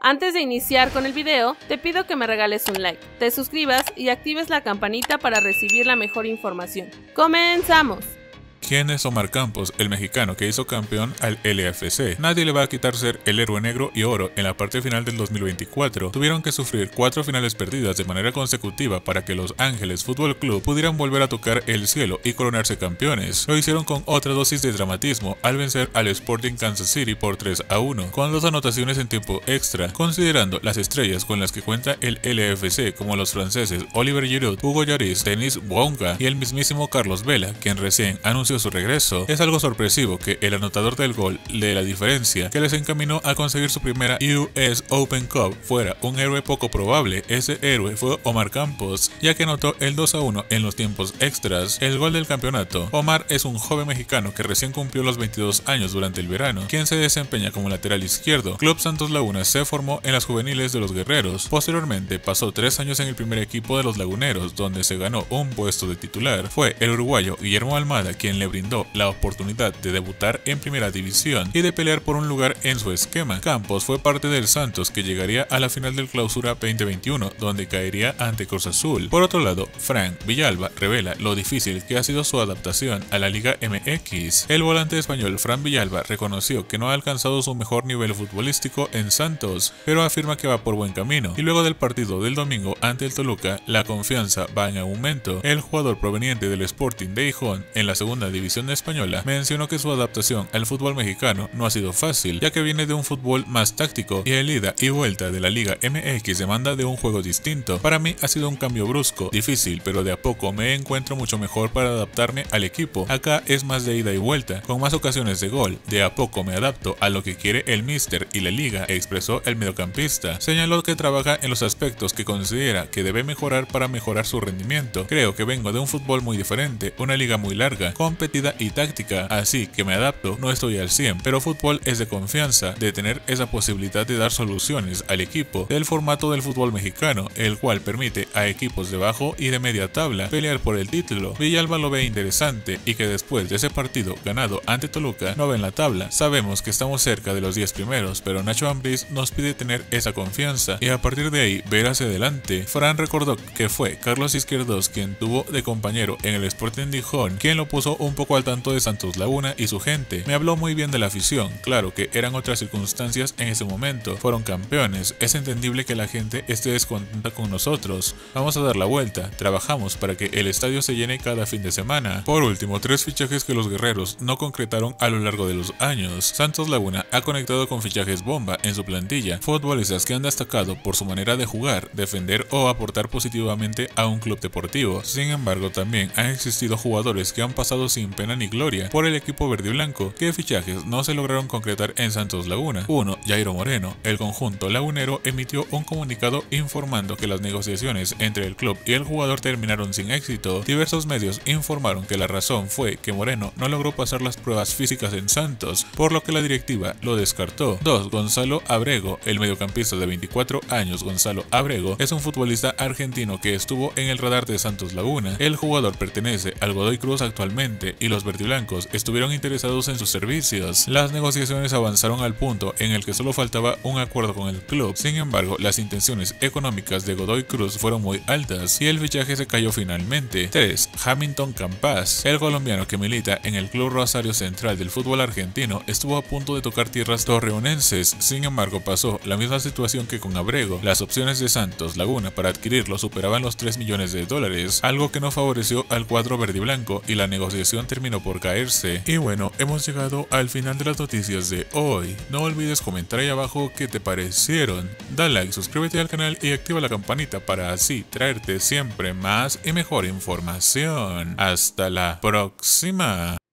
Antes de iniciar con el video, te pido que me regales un like, te suscribas y actives la campanita para recibir la mejor información. ¡Comenzamos! ¿Quién es Omar Campos, el mexicano que hizo campeón al LAFC? Nadie le va a quitar ser el héroe negro y oro en la parte final del 2024. Tuvieron que sufrir 4 finales perdidas de manera consecutiva para que Los Ángeles Fútbol Club pudieran volver a tocar el cielo y coronarse campeones. Lo hicieron con otra dosis de dramatismo al vencer al Sporting Kansas City por 3-1, con 2 anotaciones en tiempo extra. Considerando las estrellas con las que cuenta el LAFC, como los franceses Oliver Giroud, Hugo Lloris, Denis Bouanga y el mismísimo Carlos Vela, quien recién anunció su regreso, es algo sorpresivo que el anotador del gol de la diferencia que les encaminó a conseguir su primera US Open Cup fuera un héroe poco probable. Ese héroe fue Omar Campos, ya que anotó el 2-1 en los tiempos extras, el gol del campeonato. Omar es un joven mexicano que recién cumplió los 22 años durante el verano, quien se desempeña como lateral izquierdo. Club Santos Laguna se formó en las juveniles de los Guerreros. Posteriormente pasó 3 años en el primer equipo de los Laguneros, donde se ganó un puesto de titular. Fue el uruguayo Guillermo Almada quien le brindó la oportunidad de debutar en primera división y de pelear por un lugar en su esquema. Campos fue parte del Santos, que llegaría a la final del Clausura 2021, donde caería ante Cruz Azul. Por otro lado, Frank Villalba revela lo difícil que ha sido su adaptación a la Liga MX. El volante español Frank Villalba reconoció que no ha alcanzado su mejor nivel futbolístico en Santos, pero afirma que va por buen camino. Y luego del partido del domingo ante el Toluca, la confianza va en aumento. El jugador proveniente del Sporting de Gijón en la segunda división española mencionó que su adaptación al fútbol mexicano no ha sido fácil, ya que viene de un fútbol más táctico y el ida y vuelta de la Liga MX demanda de un juego distinto. Para mí ha sido un cambio brusco, difícil, pero de a poco me encuentro mucho mejor para adaptarme al equipo. Acá es más de ida y vuelta, con más ocasiones de gol. De a poco me adapto a lo que quiere el míster y la liga, expresó el mediocampista. Señaló que trabaja en los aspectos que considera que debe mejorar para mejorar su rendimiento. Creo que vengo de un fútbol muy diferente, una liga muy larga, competida y táctica, así que me adapto. No estoy al 100, pero fútbol es de confianza, de tener esa posibilidad de dar soluciones al equipo, del formato del fútbol mexicano, el cual permite a equipos de bajo y de media tabla pelear por el título. Villalba lo ve interesante y que después de ese partido ganado ante Toluca no ve en la tabla. Sabemos que estamos cerca de los 10 primeros, pero Nacho Ambriz nos pide tener esa confianza y a partir de ahí ver hacia adelante. Fran recordó que fue Carlos Izquierdos quien tuvo de compañero en el Sporting de Gijón, quien lo puso un poco al tanto de Santos Laguna y su gente. Me habló muy bien de la afición, claro que eran otras circunstancias en ese momento, fueron campeones, es entendible que la gente esté descontenta con nosotros, vamos a dar la vuelta, trabajamos para que el estadio se llene cada fin de semana. Por último, 3 fichajes que los guerreros no concretaron a lo largo de los años. Santos Laguna ha conectado con fichajes bomba en su plantilla, futbolistas que han destacado por su manera de jugar, defender o aportar positivamente a un club deportivo. Sin embargo, también han existido jugadores que han pasado sin pena ni gloria por el equipo verde y blanco. ¿Qué fichajes no se lograron concretar en Santos Laguna? 1. Jairo Moreno. El conjunto lagunero emitió un comunicado informando que las negociaciones entre el club y el jugador terminaron sin éxito. Diversos medios informaron que la razón fue que Moreno no logró pasar las pruebas físicas en Santos, por lo que la directiva lo descartó. 2. Gonzalo Abrego. El mediocampista de 24 años, Gonzalo Abrego, es un futbolista argentino que estuvo en el radar de Santos Laguna. El jugador pertenece al Godoy Cruz actualmente y los verdiblancos estuvieron interesados en sus servicios. Las negociaciones avanzaron al punto en el que solo faltaba un acuerdo con el club. Sin embargo, las intenciones económicas de Godoy Cruz fueron muy altas y el fichaje se cayó finalmente. 3. Hamilton Campas. El colombiano que milita en el Club Rosario Central del fútbol argentino estuvo a punto de tocar tierras torreonenses. Sin embargo, pasó la misma situación que con Abrego. Las opciones de Santos Laguna para adquirirlo superaban los $3 millones, algo que no favoreció al cuadro verde y blanco y la negociación terminó por caerse. Y bueno, hemos llegado al final de las noticias de hoy. No olvides comentar ahí abajo qué te parecieron. Da like, suscríbete al canal y activa la campanita para así traerte siempre más y mejor información. Hasta la próxima.